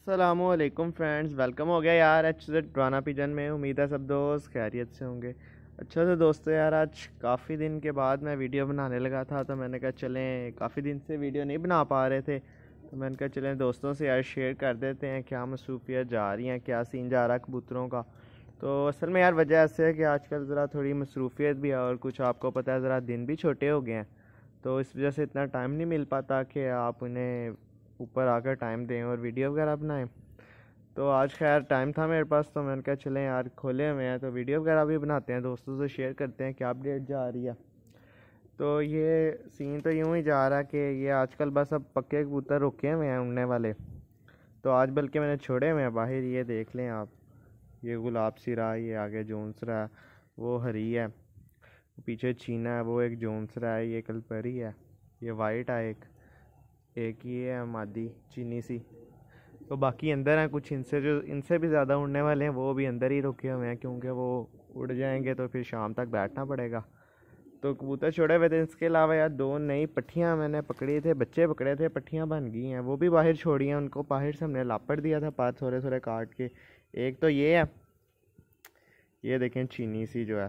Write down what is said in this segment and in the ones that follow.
अस्सलामुअलैकुम friends, welcome हो गया यार HZ पुराना पिजन में। उम्मीद है सब दोस्त खैरियत से होंगे। अच्छा तो दोस्तों यार, आज काफ़ी दिन के बाद मैं वीडियो बनाने लगा था, तो मैंने कहा चलें, काफ़ी दिन से वीडियो नहीं बना पा रहे थे, तो मैंने कहा चलें दोस्तों से यार शेयर कर देते हैं क्या मसरूफियत जा रही हैं, क्या सीन जा रहा है कबूतरों का। तो असल में यार वजह ऐसे है कि आजकल ज़रा थोड़ी मसरूफियत भी है, और कुछ आपको पता है ज़रा दिन भी छोटे हो गए हैं, तो इस वजह से इतना टाइम नहीं मिल पाता कि आप उन्हें ऊपर आकर टाइम दें और वीडियो वगैरह बनाएं। तो आज खैर टाइम था मेरे पास, तो मैंने कहा चलें यार खोले हुए हैं तो वीडियो वगैरह भी बनाते हैं, दोस्तों से शेयर करते हैं क्या अपडेट जा रही है। तो ये सीन तो यूँ ही जा रहा है कि ये आजकल बस अब पक्के कबूतर रुके हुए हैं उड़ने वाले। तो आज बल्कि मैंने छोड़े हुए हैं बाहर, ये देख लें आप। ये गुलाब सिरा, ये आगे जोनसरा, वो हरी है, पीछे चीना है, वो एक जोनसरा है, ये कलपरी है, ये वाइट है, एक ये है मादी चीनी सी। तो बाकी अंदर हैं कुछ, इनसे जो इनसे भी ज़्यादा उड़ने वाले हैं वो भी अंदर ही रुके हुए हैं, क्योंकि वो उड़ जाएंगे तो फिर शाम तक बैठना पड़ेगा। तो कबूतर छोड़े हुए थे। इसके अलावा यार दो नई पट्ठियाँ मैंने पकड़ी थे, बच्चे पकड़े थे, पट्ठियाँ बन गई हैं, वो भी बाहर छोड़ी हैं। उनको बाहर से हमने लापड़ दिया था पात थोड़े थोड़े काट के। एक तो ये है, ये देखें चीनी सी जो है,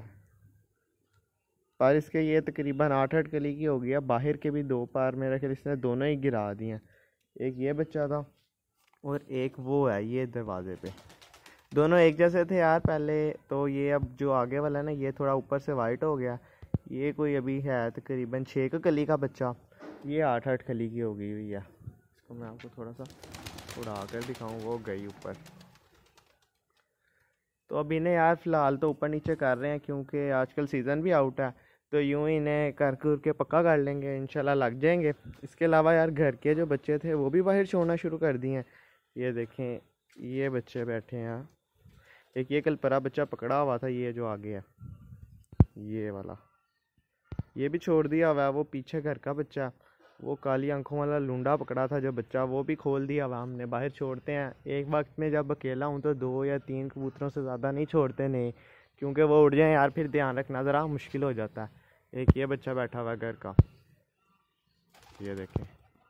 पर इसके ये तकरीबन 8-8 कली की हो गई है। बाहर के भी दो पार मेरे ख्याल इसने दोनों ही गिरा दिए हैं। एक ये बच्चा था और एक वो है ये दरवाजे पे। दोनों एक जैसे थे यार पहले। तो ये अब जो आगे वाला है ना, ये थोड़ा ऊपर से वाइट हो गया। ये कोई अभी है तकरीबन 6 कली का बच्चा, ये 8-8 कली की हो गई हुई है। इसको मैं आपको थोड़ा सा उड़ा कर दिखाऊँ, वो गई ऊपर। तो अब इन्हें यार फ़िलहाल तो ऊपर नीचे कर रहे हैं, क्योंकि आजकल सीज़न भी आउट है, तो यूँ ही इन्हें कर कर के पक्का कर लेंगे, इंशाल्लाह लग जाएंगे। इसके अलावा यार घर के जो बच्चे थे वो भी बाहर छोड़ना शुरू कर दिए हैं। ये देखें, ये बच्चे बैठे हैं। एक ये कल परा बच्चा पकड़ा हुआ था, ये जो आगे है ये वाला, ये भी छोड़ दिया हुआ है। वो पीछे घर का बच्चा, वो काली आंखों वाला लूंडा पकड़ा था जो बच्चा, वो भी खोल दिया हुआ हमने। बाहर छोड़ते हैं एक वक्त में, जब अकेला हूँ तो 2 या 3 कबूतरों से ज़्यादा नहीं छोड़ते, नहीं, क्योंकि वो उड़ जाए यार, फिर ध्यान रखना ज़रा मुश्किल हो जाता है। एक ये बच्चा बैठा हुआ है घर का, ये देखें।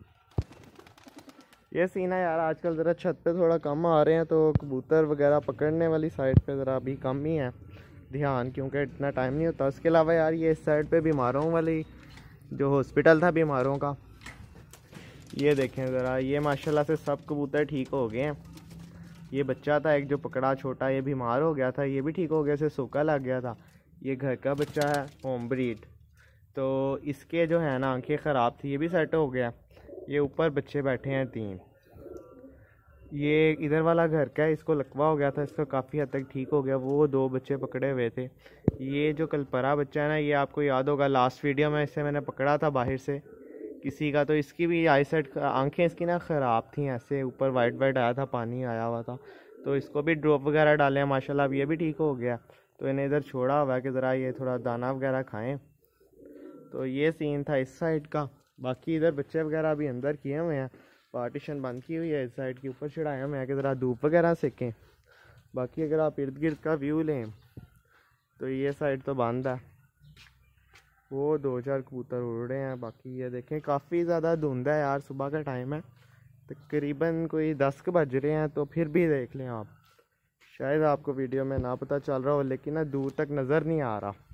ये सीन है यार, आजकल ज़रा छत पे थोड़ा कम आ रहे हैं, तो कबूतर वगैरह पकड़ने वाली साइड पे ज़रा अभी कम ही है ध्यान, क्योंकि इतना टाइम नहीं होता। उसके अलावा यार ये इस साइड पे बीमारों वाली जो हॉस्पिटल था बीमारों का, ये देखें ज़रा, ये माशाल्लाह से सब कबूतर ठीक हो गए हैं। ये बच्चा था एक जो पकड़ा छोटा, ये बीमार हो गया था, ये भी ठीक हो गया, इसे सूखा लग गया था। ये घर का बच्चा है होम ब्रीड, तो इसके जो है ना आंखें ख़राब थी, ये भी सेट हो गया। ये ऊपर बच्चे बैठे हैं 3। ये इधर वाला घर का है, इसको लकवा हो गया था, इसका काफ़ी हद तक ठीक हो गया। वो 2 बच्चे पकड़े हुए थे। ये जो कलपरा बच्चा है ना, ये आपको याद होगा लास्ट वीडियो में इसे मैंने पकड़ा था बाहर से किसी का, तो इसकी भी आई साइड आंखें इसकी ना ख़राब थी, ऐसे ऊपर वाइट वाइट आया था, पानी आया हुआ था, तो इसको भी ड्रॉप वगैरह डाले हैं माशाल्लाह, अब ये भी ठीक हो गया। तो इन्हें इधर छोड़ा हुआ है कि ज़रा ये थोड़ा दाना वगैरह खाएं। तो ये सीन था इस साइड का। बाकी इधर बच्चे वगैरह अभी अंदर किए हुए हैं, पार्टीशन बंद की हुई है, इस साइड के ऊपर चढ़ाए हुए हैं कि ज़रा धूप वगैरह सेकें। बाकी अगर आप इर्द गिर्द का व्यू लें तो ये साइड तो बंद है, वो 2-4 कबूतर उड़ रहे हैं। बाकी ये देखें काफ़ी ज़्यादा धुंध है यार, सुबह का टाइम है, तकरीबन कोई 10 बज रहे हैं, तो फिर भी देख लें आप, शायद आपको वीडियो में ना पता चल रहा हो, लेकिन ना दूर तक नज़र नहीं आ रहा,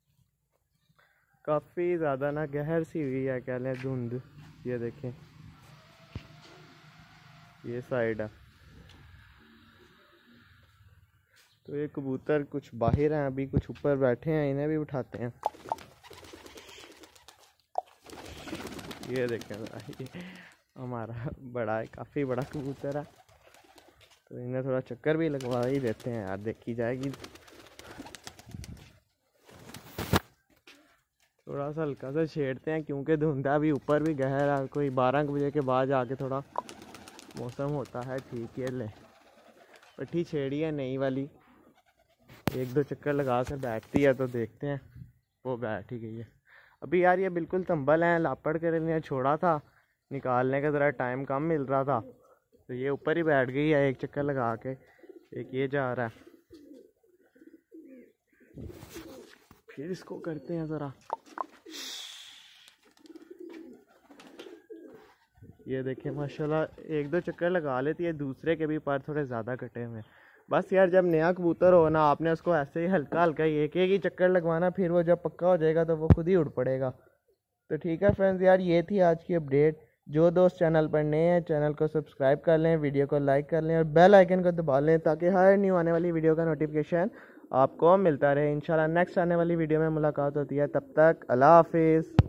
काफ़ी ज़्यादा ना गहर सी हुई है कह लें धुंध। ये देखें ये साइड है। तो ये कबूतर कुछ बाहर हैं अभी, कुछ ऊपर बैठे हैं, इन्हें भी उठाते हैं। ये देखें ये हमारा बड़ा है, काफ़ी बड़ा कबूतर है, तो इन्हें थोड़ा चक्कर भी लगवा ही देते हैं यार, देखी जाएगी। थोड़ा सा हल्का सा छेड़ते हैं, क्योंकि धुंधा भी ऊपर भी गहरा, कोई 12 बजे के बाद जाके थोड़ा मौसम होता है ठीक। ये ले पट्टी छेड़ी है नई वाली, 1-2 चक्कर लगा कर बैठती है, तो देखते हैं। वो बैठ ही गई है अभी यार। ये बिल्कुल तंबल हैं, लापड़ कर लिया, छोड़ा था, निकालने का ज़रा टाइम कम मिल रहा था, तो ये ऊपर ही बैठ गई है 1 चक्कर लगा के। एक ये जा रहा है, फिर इसको करते हैं ज़रा। ये देखिए माशाल्लाह 1-2 चक्कर लगा लेती है, दूसरे के भी पर थोड़े ज़्यादा कटे हुए हैं। बस यार जब नया कबूतर हो ना, आपने उसको ऐसे ही हल्का हल्का एक एक ही चक्कर लगवाना, फिर वो जब पक्का हो जाएगा तो वो खुद ही उड़ पड़ेगा। तो ठीक है फ्रेंड्स यार, ये थी आज की अपडेट। जो दोस्त चैनल पर नए हैं चैनल को सब्सक्राइब कर लें, वीडियो को लाइक कर लें और बेल आइकन को दबा लें ताकि हर न्यू आने वाली वीडियो का नोटिफिकेशन आपको मिलता रहे। इंशाल्लाह नेक्स्ट आने वाली वीडियो में मुलाकात होती है, तब तक अल्लाह हाफिज़।